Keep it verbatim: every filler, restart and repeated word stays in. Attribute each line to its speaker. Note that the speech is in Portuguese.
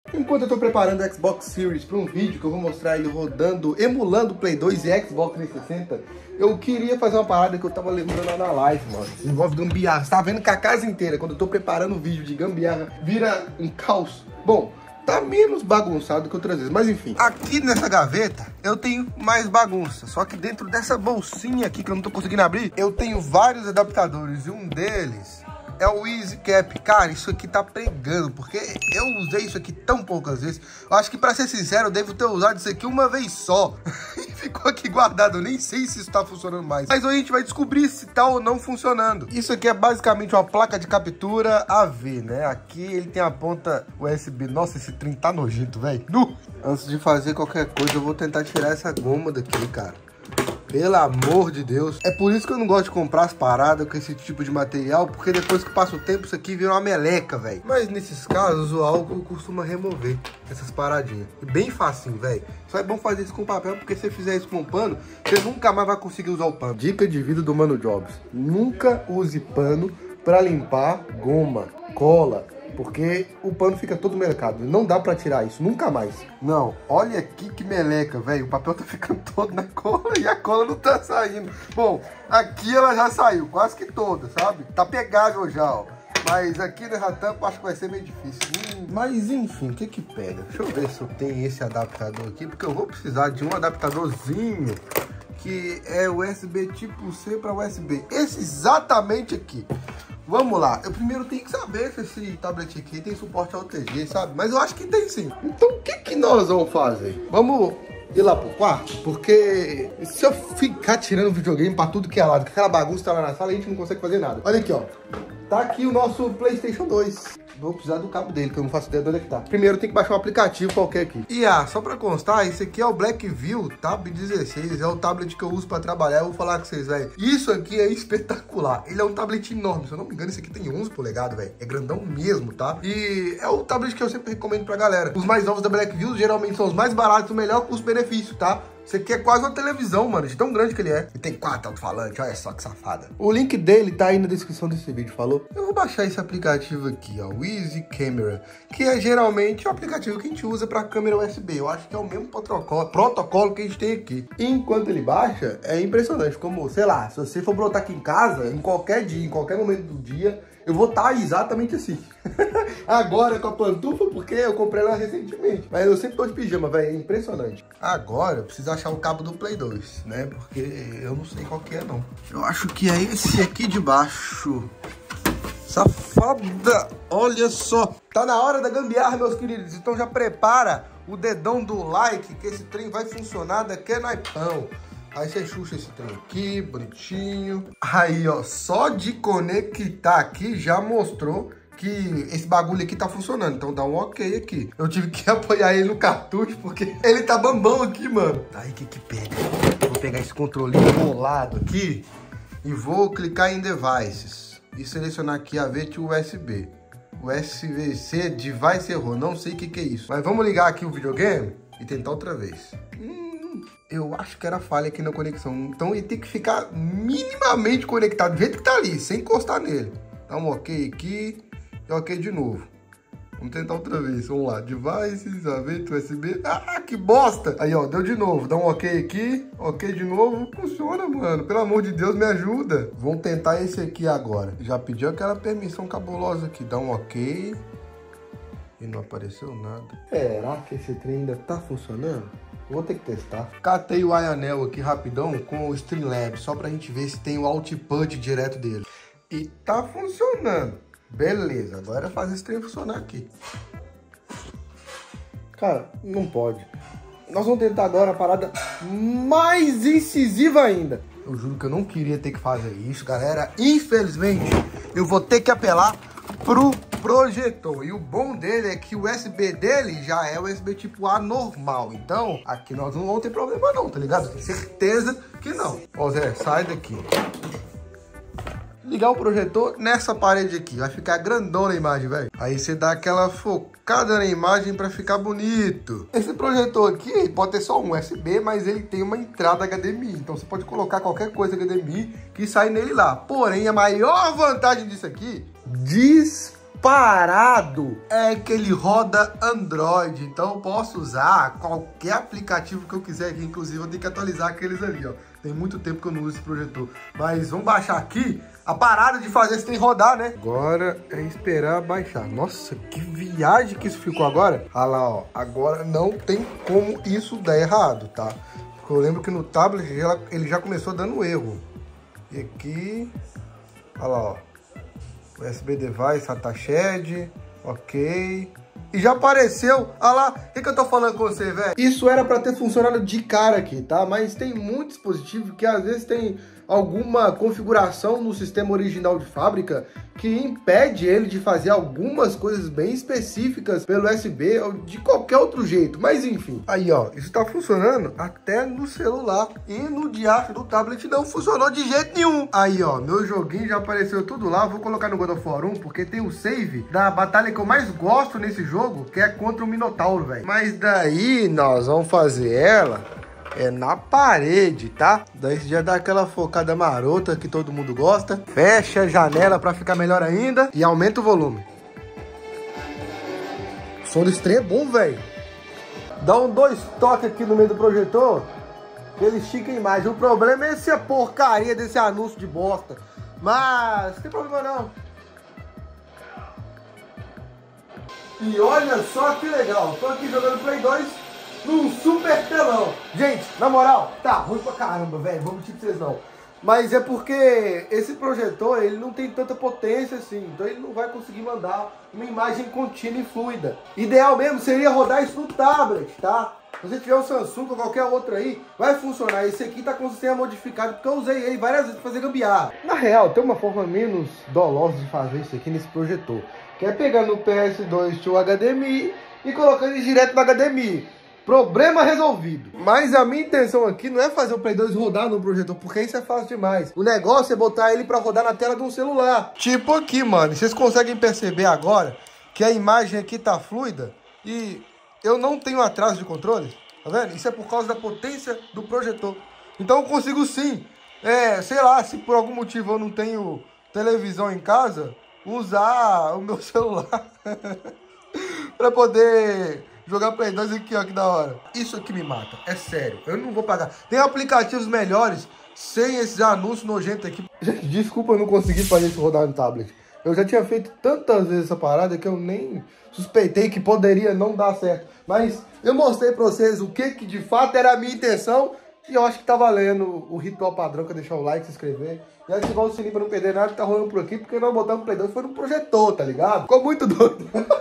Speaker 1: Enquanto eu tô preparando o Xbox Series para um vídeo que eu vou mostrar ele rodando, emulando o Play dois e Xbox trezentos e sessenta, eu queria fazer uma parada que eu tava lembrando na live, mano. Envolve gambiarra. Você tá vendo que a casa inteira, quando eu tô preparando o vídeo de gambiarra, vira um caos. Bom, tá menos bagunçado que outras vezes, mas enfim. Aqui nessa gaveta eu tenho mais bagunça, só que dentro dessa bolsinha aqui que eu não tô conseguindo abrir, eu tenho vários adaptadores e um deles é o Easy Cap. Cara, isso aqui tá pregando, porque eu usei isso aqui tão poucas vezes. Eu acho que, pra ser sincero, eu devo ter usado isso aqui uma vez só. E ficou aqui guardado. Eu nem sei se isso tá funcionando mais. Mas hoje a gente vai descobrir se tá ou não funcionando. Isso aqui é basicamente uma placa de captura A V, né? Aqui ele tem a ponta U S B. Nossa, esse trem tá nojento, velho. Antes de fazer qualquer coisa, eu vou tentar tirar essa goma daqui, cara. Pelo amor de Deus. É por isso que eu não gosto de comprar as paradas com esse tipo de material, porque depois que passa o tempo, isso aqui vira uma meleca, velho. Mas nesses casos, o álcool costuma remover essas paradinhas. Bem facinho, velho. Só é bom fazer isso com papel, porque se você fizer isso com pano, você nunca mais vai conseguir usar o pano. Dica de vida do Mano Jobs: nunca use pano pra limpar goma, cola, porque o pano fica todo melecado. Não dá pra tirar isso, nunca mais. Não, olha aqui que meleca, velho. O papel tá ficando todo na cola e a cola não tá saindo. Bom, aqui ela já saiu, quase que toda, sabe? Tá pegável já, ó. Mas aqui nessa tampa acho que vai ser meio difícil. Hum, mas enfim, o que que pega? Deixa eu ver se eu tenho esse adaptador aqui, porque eu vou precisar de um adaptadorzinho que é U S B tipo C para U S B. Esse exatamente aqui. Vamos lá, eu primeiro tenho que saber se esse tablet aqui tem suporte ao T G, sabe? Mas eu acho que tem sim. Então o que que nós vamos fazer? Vamos ir lá pro quarto? Porque se eu ficar tirando videogame pra tudo que é lado, que aquela bagunça tá lá na sala, a gente não consegue fazer nada. Olha aqui, ó. Tá aqui o nosso PlayStation dois. Vou precisar do cabo dele, que eu não faço ideia de onde é que tá. Primeiro tem que baixar um aplicativo qualquer aqui. E ah, só pra constar, esse aqui é o Blackview Tab dezesseis. É o tablet que eu uso pra trabalhar. Eu vou falar com vocês, velho. Isso aqui é espetacular. Ele é um tablet enorme. Se eu não me engano, esse aqui tem onze polegadas, velho. É grandão mesmo, tá? E é o tablet que eu sempre recomendo pra galera. Os mais novos da Blackview geralmente são os mais baratos, o melhor custo-benefício, tá? Esse aqui é quase uma televisão, mano, de tão grande que ele é. E tem quatro alto-falantes, olha só que safada. O link dele tá aí na descrição desse vídeo, falou? Eu vou baixar esse aplicativo aqui, ó, o Easy Camera, que é geralmente o aplicativo que a gente usa pra câmera U S B. Eu acho que é o mesmo protocolo, protocolo que a gente tem aqui. E enquanto ele baixa, é impressionante, como, sei lá, se você for brotar aqui em casa, em qualquer dia, em qualquer momento do dia, eu vou estar exatamente assim. Agora com a pantufa, porque eu comprei ela recentemente. Mas eu sempre tô de pijama, velho. É impressionante. Agora eu preciso achar o cabo do Play dois, né? Porque eu não sei qual que é, não. Eu acho que é esse aqui de baixo. Safada! Olha só. Tá na hora da gambiarra, meus queridos. Então já prepara o dedão do like, que esse trem vai funcionar daqui a naipão. Aí você chucha esse trem aqui, bonitinho. Aí, ó, só de conectar aqui já mostrou que esse bagulho aqui tá funcionando. Então dá um ok aqui. Eu tive que apoiar ele no cartucho, porque ele tá bambão aqui, mano. Aí, o que que pega? Vou pegar esse controlinho enrolado aqui e vou clicar em Devices. E selecionar aqui a V to U S B. U S B C Device errou. Não sei o que que é isso. Mas vamos ligar aqui o videogame e tentar outra vez. Hum. Eu acho que era falha aqui na conexão. Então ele tem que ficar minimamente conectado do jeito que tá ali, sem encostar nele. Dá um ok aqui e ok de novo. Vamos tentar outra vez. Vamos lá. Devices, A V to U S B. Ah, que bosta! Aí, ó, deu de novo. Dá um ok aqui, ok de novo. Funciona, mano. Pelo amor de Deus, me ajuda. Vamos tentar esse aqui agora. Já pediu aquela permissão cabulosa aqui. Dá um ok. E não apareceu nada. Será que esse trem ainda tá funcionando? Vou ter que testar. Catei o iAnel aqui rapidão com o Streamlabs, só pra gente ver se tem o output direto dele. E tá funcionando. Beleza, agora é fazer esse trem funcionar aqui. Cara, não pode. Nós vamos tentar agora a parada mais incisiva ainda. Eu juro que eu não queria ter que fazer isso, galera. Infelizmente, eu vou ter que apelar pro projetor. E o bom dele é que o U S B dele já é U S B tipo A normal. Então, aqui nós não vamos ter problema não, tá ligado? Tenho certeza que não. Ó, Zé, sai daqui. Ligar o projetor nessa parede aqui. Vai ficar grandona a imagem, velho. Aí você dá aquela focada na imagem pra ficar bonito. Esse projetor aqui pode ter só um U S B, mas ele tem uma entrada H D M I. Então você pode colocar qualquer coisa H D M I que sai nele lá. Porém, a maior vantagem disso aqui... Diz... parado é que ele roda Android, então eu posso usar qualquer aplicativo que eu quiser aqui, inclusive eu tenho que atualizar aqueles ali, ó. Tem muito tempo que eu não uso esse projetor, mas vamos baixar aqui. A parada de fazer esse tem rodar, né? Agora é esperar baixar. Nossa, que viagem que isso ficou agora. Olha lá, ó, agora não tem como isso dar errado, tá? Porque eu lembro que no tablet ele já começou dando erro. E aqui, olha lá, ó. U S B device, datashed, ok. E já apareceu, olha lá, o que, que eu tô falando com você, velho? Isso era pra ter funcionado de cara aqui, tá? Mas tem muito dispositivo que às vezes tem alguma configuração no sistema original de fábrica que impede ele de fazer algumas coisas bem específicas pelo U S B ou de qualquer outro jeito. Mas enfim, aí ó, isso tá funcionando até no celular e no diacho do tablet não funcionou de jeito nenhum. Aí ó, meu joguinho já apareceu tudo lá, vou colocar no God of War um porque tem o save da batalha que eu mais gosto nesse jogo, que é contra o Minotauro, velho. Mas daí nós vamos fazer ela é na parede, tá? Daí você já dá aquela focada marota que todo mundo gosta. Fecha a janela pra ficar melhor ainda e aumenta o volume. O som desse trem é bom, velho. Dá um dois toques aqui no meio do projetor que ele estica a imagem. O problema é essa porcaria desse anúncio de bosta. Mas não tem problema não. E olha só que legal. Tô aqui jogando Play dois num super telão. Gente, na moral, tá ruim pra caramba, velho. Vou mentir pra vocês não. Mas é porque esse projetor, ele não tem tanta potência assim. Então ele não vai conseguir mandar uma imagem contínua e fluida. Ideal mesmo seria rodar isso no tablet, tá? Se você tiver um Samsung ou qualquer outro aí, vai funcionar. Esse aqui tá com o sistema modificado porque eu usei ele várias vezes pra fazer gambiarra. Na real, tem uma forma menos dolosa de fazer isso aqui nesse projetor. Que é pegando o P S dois to H D M I e colocando ele direto no H D M I. Problema resolvido. Mas a minha intenção aqui não é fazer o Play dois rodar no projetor, porque isso é fácil demais. O negócio é botar ele pra rodar na tela de um celular. Tipo aqui, mano. Vocês conseguem perceber agora que a imagem aqui tá fluida e eu não tenho atraso de controle? Tá vendo? Isso é por causa da potência do projetor. Então eu consigo sim, é, sei lá, se por algum motivo eu não tenho televisão em casa, usar o meu celular pra poder jogar Play dois aqui, ó, que da hora. Isso aqui me mata, é sério. Eu não vou pagar. Tem aplicativos melhores sem esses anúncios nojentos aqui. Gente, desculpa eu não conseguir fazer isso rodar no tablet. Eu já tinha feito tantas vezes essa parada que eu nem suspeitei que poderia não dar certo. Mas eu mostrei pra vocês o que, que de fato era a minha intenção. E eu acho que tá valendo o ritual padrão, que é deixar o like, se inscrever. E ativar o sininho pra não perder nada que tá rolando por aqui. Porque nós botamos o Play dois foi no projetor, tá ligado? Ficou muito doido.